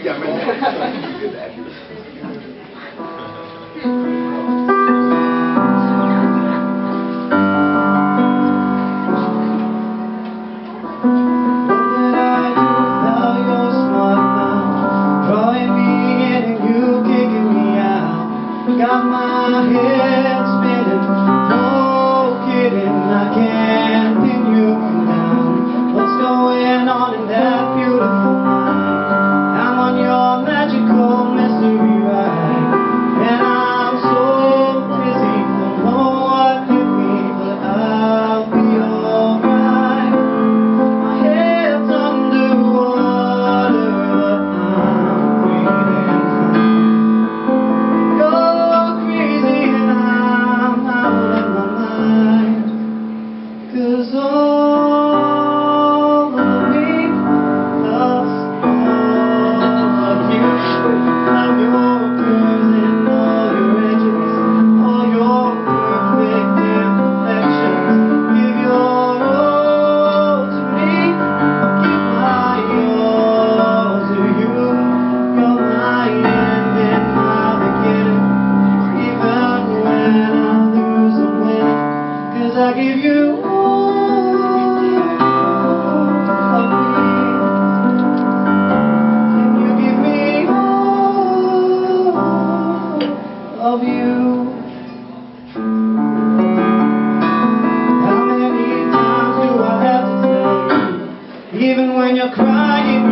Got my head spinning, no kidding, I can't pin you down. What's going on in that beautiful mind? I'm on your magical mystery ride, and I'm so busy, don't know what hit me, but I'll be alright. My head's underwater, but I'm breathing fine. Cause all of me loves all of you. Love your curves and all your edges, all your perfect imperfections. Give your all to me, give my all to you. You're my end and my beginning, even when I lose and win. Cause I give you of you. How many times do I have to tell you, even when you're crying